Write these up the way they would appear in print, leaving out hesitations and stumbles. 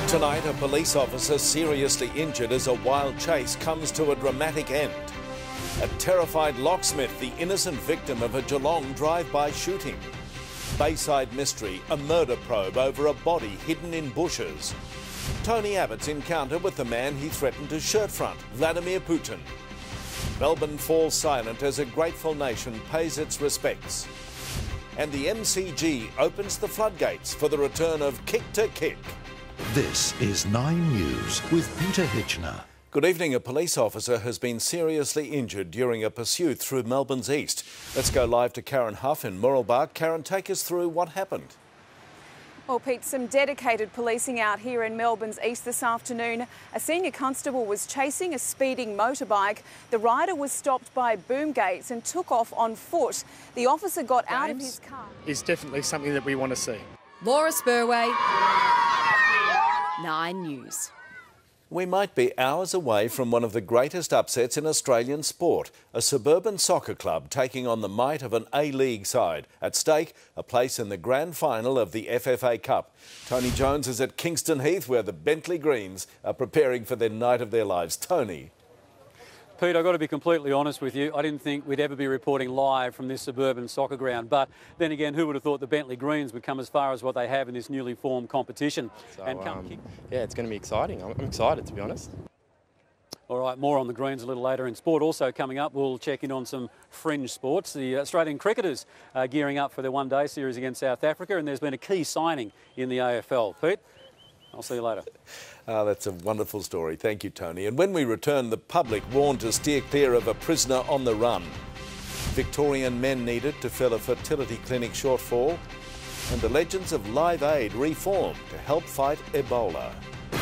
Tonight, a police officer seriously injured as a wild chase comes to a dramatic end. A terrified locksmith, the innocent victim of a Geelong drive-by shooting. Bayside mystery, a murder probe over a body hidden in bushes. Tony Abbott's encounter with the man he threatened to shirt front, Vladimir Putin. Melbourne falls silent as a grateful nation pays its respects. And the MCG opens the floodgates for the return of Kick to Kick. This is 9 News with Peter Hitchner. Good evening. A police officer has been seriously injured during a pursuit through Melbourne's east. Let's go live to Karen Huff in Mooroolbark. Karen, take us through what happened. Well, Pete, some dedicated policing out here in Melbourne's east this afternoon. A senior constable was chasing a speeding motorbike. The rider was stopped by boom gates and took off on foot. The officer got out of his car. It's definitely something that we want to see. Laura Spurway, 9 News. We might be hours away from one of the greatest upsets in Australian sport, a suburban soccer club taking on the might of an A-League side. At stake, a place in the grand final of the FFA Cup. Tony Jones is at Kingston Heath, where the Bentley Greens are preparing for their night of their lives. Tony. Pete, I've got to be completely honest with you. I didn't think we'd ever be reporting live from this suburban soccer ground. But then again, who would have thought the Bentley Greens would come as far as what they have in this newly formed competition? So, yeah, it's going to be exciting. I'm excited, to be honest. All right, more on the Greens a little later in sport. Also coming up, we'll check in on some fringe sports. The Australian cricketers are gearing up for their one-day series against South Africa, and there's been a key signing in the AFL. Pete? I'll see you later. That's a wonderful story. Thank you, Tony. And when we return, the public warned to steer clear of a prisoner on the run. Victorian men needed to fill a fertility clinic shortfall. And the legends of Live Aid reformed to help fight Ebola.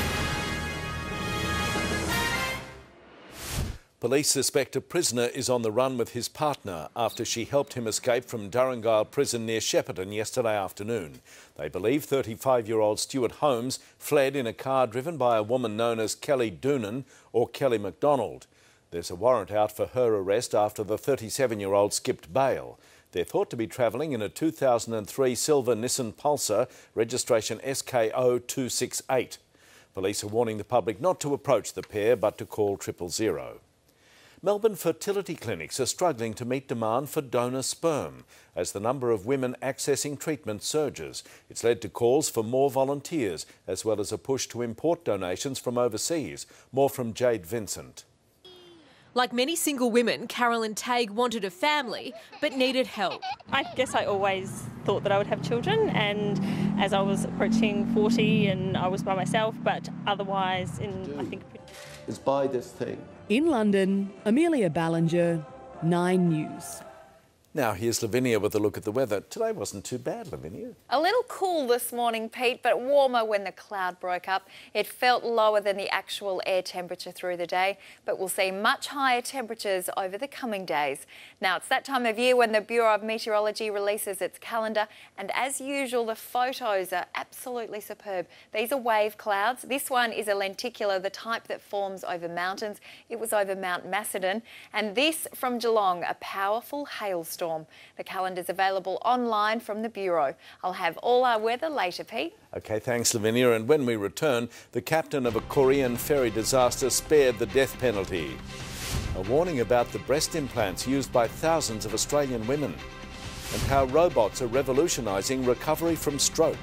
Police suspect a prisoner is on the run with his partner after she helped him escape from Durrangile Prison near Shepparton yesterday afternoon. They believe 35-year-old Stuart Holmes fled in a car driven by a woman known as Kelly Doonan or Kelly McDonald. There's a warrant out for her arrest after the 37-year-old skipped bail. They're thought to be travelling in a 2003 silver Nissan Pulsar, registration SKO 268. Police are warning the public not to approach the pair but to call 000. Melbourne fertility clinics are struggling to meet demand for donor sperm as the number of women accessing treatment surges. It's led to calls for more volunteers as well as a push to import donations from overseas. More from Jade Vincent. Like many single women, Carolyn Tague wanted a family but needed help. I guess I always thought that I would have children, and as I was approaching 40 and I was by myself, but otherwise I think... Is buy this thing. In London, Amelia Ballinger, 9 News. Now here's Lavinia with a look at the weather. Today wasn't too bad, Lavinia. A little cool this morning, Pete, but warmer when the cloud broke up. It felt lower than the actual air temperature through the day, but we'll see much higher temperatures over the coming days. Now, it's that time of year when the Bureau of Meteorology releases its calendar, and as usual, the photos are absolutely superb. These are wave clouds. This one is a lenticular, the type that forms over mountains. It was over Mount Macedon. And this from Geelong, a powerful hailstorm. The calendar's available online from the Bureau. I'll have all our weather later, Pete. OK, thanks, Lavinia. And when we return, the captain of a Korean ferry disaster spared the death penalty. A warning about the breast implants used by thousands of Australian women and how robots are revolutionising recovery from stroke.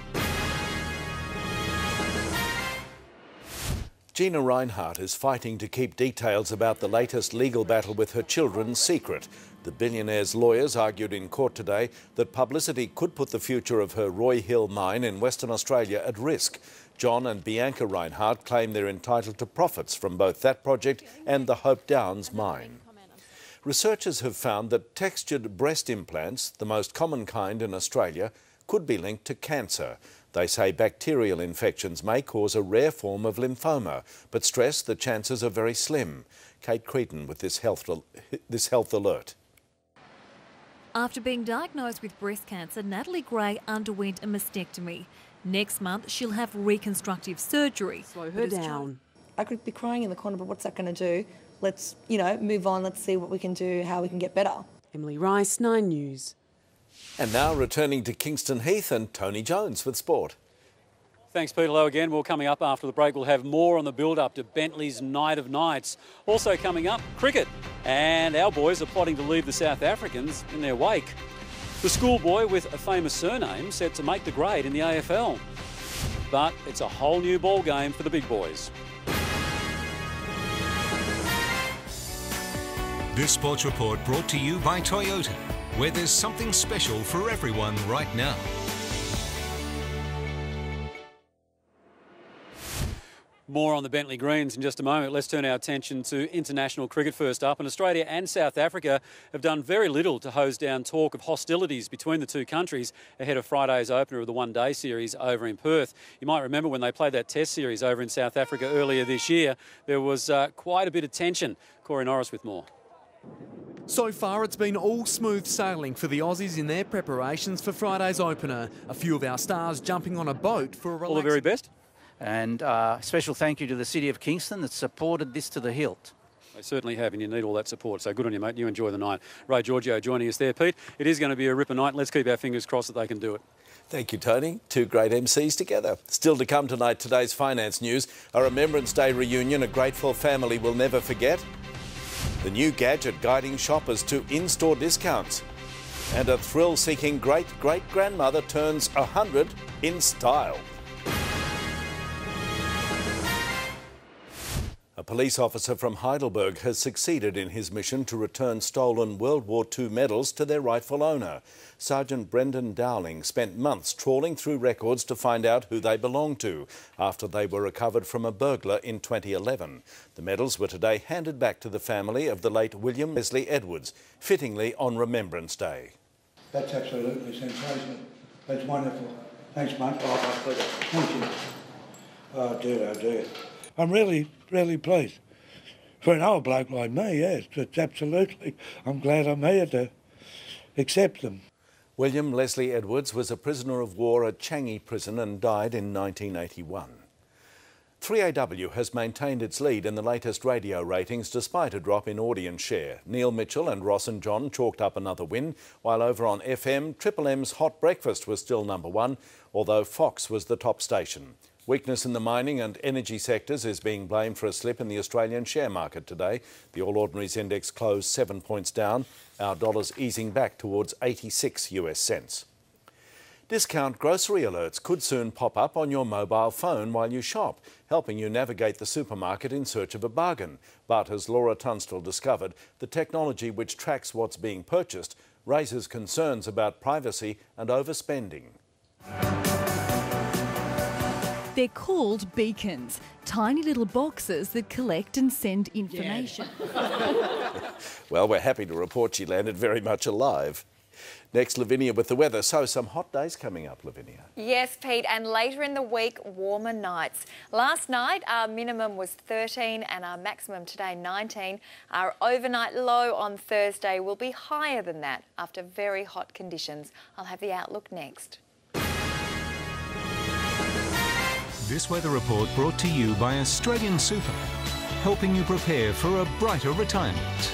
Gina Rinehart is fighting to keep details about the latest legal battle with her children secret. The billionaire's lawyers argued in court today that publicity could put the future of her Roy Hill mine in Western Australia at risk. John and Bianca Rinehart claim they're entitled to profits from both that project and the Hope Downs mine. Researchers have found that textured breast implants, the most common kind in Australia, could be linked to cancer. They say bacterial infections may cause a rare form of lymphoma, but stress the chances are very slim. Kate Creedon with this health alert. After being diagnosed with breast cancer, Natalie Gray underwent a mastectomy. Next month, she'll have reconstructive surgery. Slow her down. I could be crying in the corner, but what's that going to do? Let's, move on. Let's see what we can do, how we can get better. Emily Rice, 9 News. And now returning to Kingston Heath and Tony Jones with sport. Thanks, Peter. Hello again. Well, coming up after the break, we'll have more on the build-up to Bentley's Night of Nights. Also coming up, cricket. And our boys are plotting to leave the South Africans in their wake. The schoolboy with a famous surname set to make the grade in the AFL. But it's a whole new ball game for the big boys. This Sports Report brought to you by Toyota, where there's something special for everyone right now. More on the Bentley Greens in just a moment. Let's turn our attention to international cricket first up. And Australia and South Africa have done very little to hose down talk of hostilities between the two countries ahead of Friday's opener of the one-day series over in Perth. You might remember when they played that test series over in South Africa earlier this year, there was quite a bit of tension. Corey Norris with more. So far, it's been all smooth sailing for the Aussies in their preparations for Friday's opener. A few of our stars jumping on a boat for a relaxing... All the very best. And special thank you to the City of Kingston that supported this to the hilt. They certainly have, and you need all that support. So good on you, mate. You enjoy the night. Ray Giorgio joining us there. Pete, it is going to be a ripper night. Let's keep our fingers crossed that they can do it. Thank you, Tony. Two great MCs together. Still to come tonight, today's finance news. A Remembrance Day reunion a grateful family will never forget. The new gadget guiding shoppers to in-store discounts. And a thrill-seeking great-great-grandmother turns 100 in style. A police officer from Heidelberg has succeeded in his mission to return stolen World War II medals to their rightful owner. Sergeant Brendan Dowling spent months trawling through records to find out who they belonged to after they were recovered from a burglar in 2011. The medals were today handed back to the family of the late William Leslie Edwards, fittingly on Remembrance Day. That's absolutely sensational. That's wonderful. Thanks, mate. Oh, my pleasure. Thank you. Oh, dear, oh, dear. I'm really pleased. For an old bloke like me, yes, it's absolutely. I'm glad I'm here to accept them. William Leslie Edwards was a prisoner of war at Changi Prison and died in 1981. 3AW has maintained its lead in the latest radio ratings despite a drop in audience share. Neil Mitchell and Ross and John chalked up another win, while over on FM, Triple M's Hot Breakfast was still number one, although Fox was the top station. Weakness in the mining and energy sectors is being blamed for a slip in the Australian share market today. The All Ordinaries Index closed 7 points down, our dollars easing back towards 86 US cents. Discount grocery alerts could soon pop up on your mobile phone while you shop, helping you navigate the supermarket in search of a bargain. But as Laura Tunstall discovered, the technology which tracks what's being purchased raises concerns about privacy and overspending. They're called beacons, tiny little boxes that collect and send information. Yeah. Well, we're happy to report she landed very much alive. Next, Lavinia with the weather. So some hot days coming up, Lavinia. Yes, Pete, and later in the week, warmer nights. Last night, our minimum was 13 and our maximum today, 19. Our overnight low on Thursday will be higher than that after very hot conditions. I'll have the outlook next. This weather report brought to you by Australian Super, helping you prepare for a brighter retirement.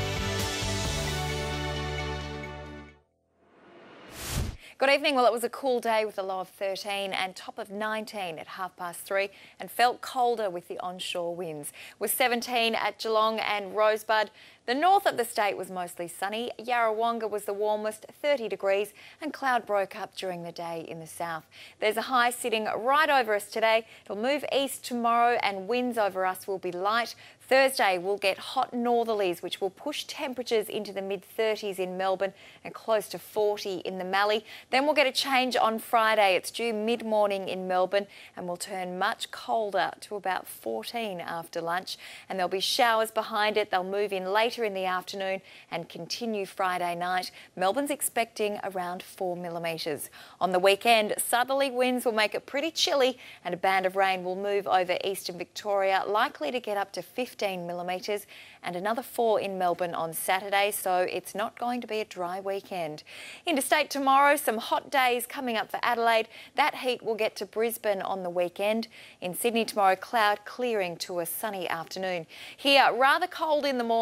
Good evening. Well, it was a cool day with a low of 13 and top of 19 at 3:30 and felt colder with the onshore winds. With 17 at Geelong and Rosebud. The north of the state was mostly sunny. Yarrawonga was the warmest, 30 degrees, and cloud broke up during the day in the south. There's a high sitting right over us today. It'll move east tomorrow and winds over us will be light. Thursday we'll get hot northerlies which will push temperatures into the mid-30s in Melbourne and close to 40 in the Mallee. Then we'll get a change on Friday. It's due mid-morning in Melbourne and will turn much colder to about 14 after lunch. And there'll be showers behind it. They'll move in later in the afternoon and continue Friday night. Melbourne's expecting around 4 millimetres. On the weekend, southerly winds will make it pretty chilly and a band of rain will move over eastern Victoria, likely to get up to 15 millimetres and another 4 in Melbourne on Saturday, so it's not going to be a dry weekend. Interstate tomorrow, some hot days coming up for Adelaide. That heat will get to Brisbane on the weekend. In Sydney tomorrow, cloud clearing to a sunny afternoon. Here, rather cold in the morning,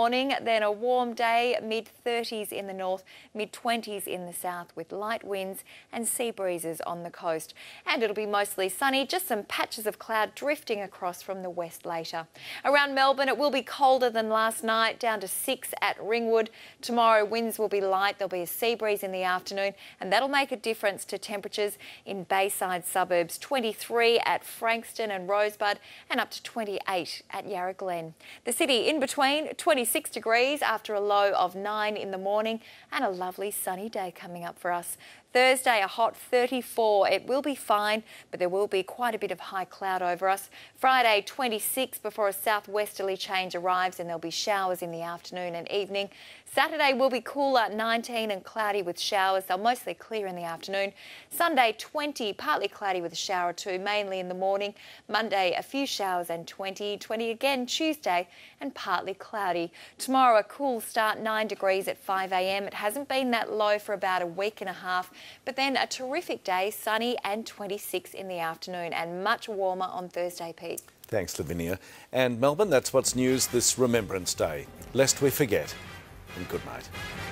then a warm day, mid-30s in the north, mid-20s in the south with light winds and sea breezes on the coast. And it'll be mostly sunny, just some patches of cloud drifting across from the west later. Around Melbourne, it will be colder than last night, down to 6 at Ringwood. Tomorrow, winds will be light. There'll be a sea breeze in the afternoon, and that'll make a difference to temperatures in Bayside suburbs. 23 at Frankston and Rosebud, and up to 28 at Yarra Glen. The city in between, 26 degrees after a low of 9 in the morning, and a lovely sunny day coming up for us. Thursday, a hot 34. It will be fine, but there will be quite a bit of high cloud over us. Friday, 26 before a southwesterly change arrives, and there'll be showers in the afternoon and evening. Saturday will be cooler, 19 and cloudy with showers. They'll mostly clear in the afternoon. Sunday, 20, partly cloudy with a shower or two, mainly in the morning. Monday, a few showers and 20 again Tuesday, and partly cloudy. Tomorrow, a cool start, 9 degrees at 5 a.m. It hasn't been that low for about a week and a half. But then a terrific day, sunny and 26 in the afternoon, and much warmer on Thursday, Pete. Thanks, Lavinia. And Melbourne, that's what's news this Remembrance Day. Lest we forget. And good night.